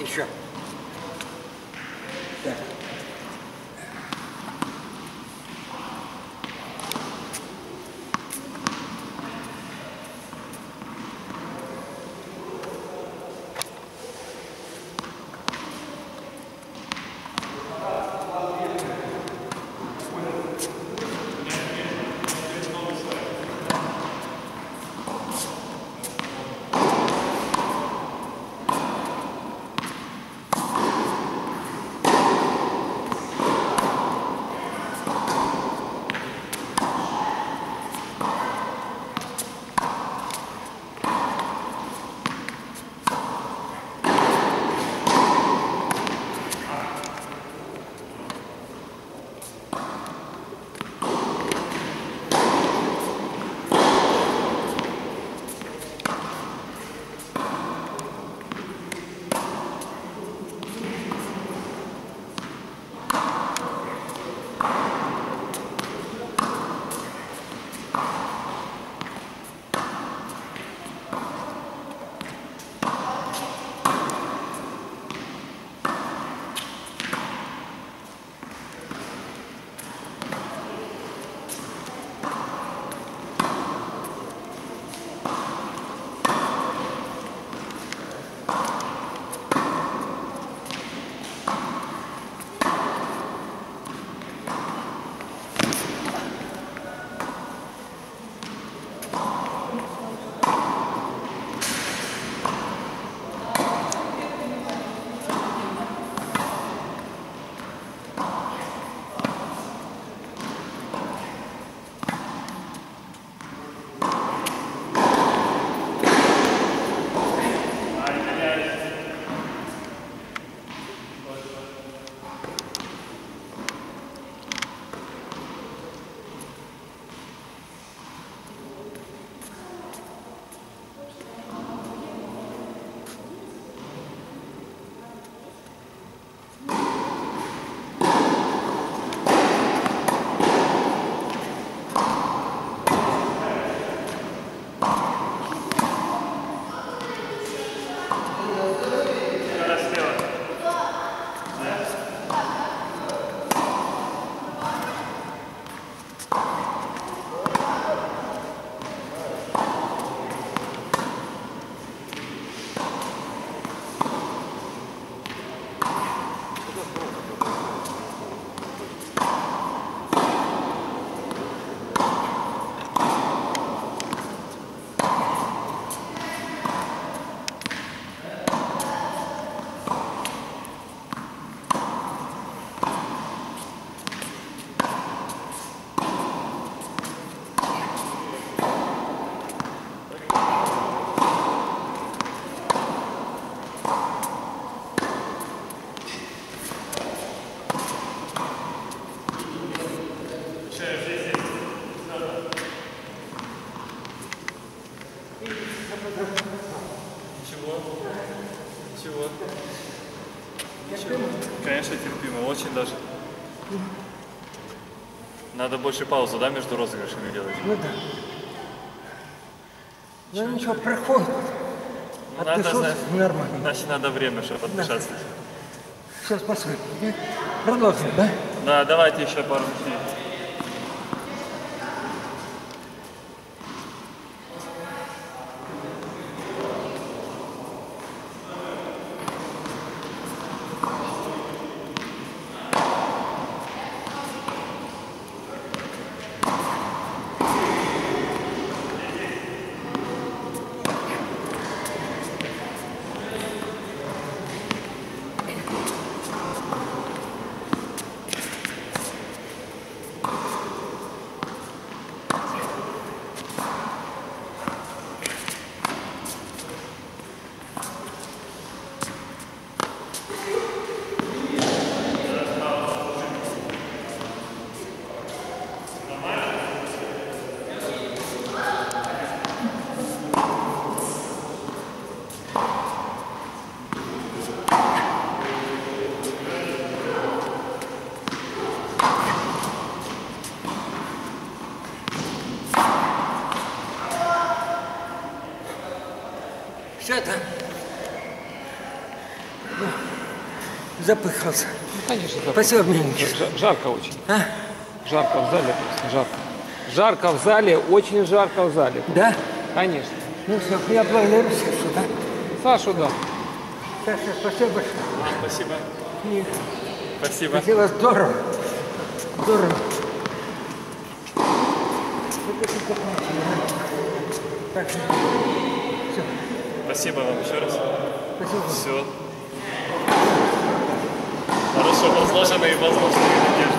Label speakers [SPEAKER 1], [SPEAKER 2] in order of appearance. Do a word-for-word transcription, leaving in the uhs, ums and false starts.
[SPEAKER 1] еще. Так.
[SPEAKER 2] Ничего. Ничего. Конечно, терпимо, очень даже. Надо больше паузу, да, между розыгрышами делать?
[SPEAKER 1] Ну да. Ну ничего, проходит.
[SPEAKER 2] Ну, надо, значит,
[SPEAKER 1] нормально.
[SPEAKER 2] Значит, надо время, чтобы отдышаться.
[SPEAKER 1] Да. Сейчас посмотрим. Продолжим, да?
[SPEAKER 2] Да, давайте еще пару минут.
[SPEAKER 1] Что это? Запыхался.
[SPEAKER 3] Ну, конечно, запах.
[SPEAKER 1] Спасибо, миленький.
[SPEAKER 3] Жа- Жарко очень.
[SPEAKER 1] А?
[SPEAKER 3] Жарко в зале просто, жарко. Жарко в зале, очень жарко в зале.
[SPEAKER 1] Да?
[SPEAKER 3] Конечно.
[SPEAKER 1] Ну все, я благодарю Сашу, да?
[SPEAKER 3] Сашу, да.
[SPEAKER 1] Саша, спасибо большое.
[SPEAKER 2] Спасибо.
[SPEAKER 1] И
[SPEAKER 2] Спасибо.
[SPEAKER 1] спасибо, здорово. Здорово. Вот это закончено, да? Так что, все,
[SPEAKER 2] Спасибо вам еще раз.
[SPEAKER 1] спасибо.
[SPEAKER 2] Все. Хорошо возложенные возможные надежды.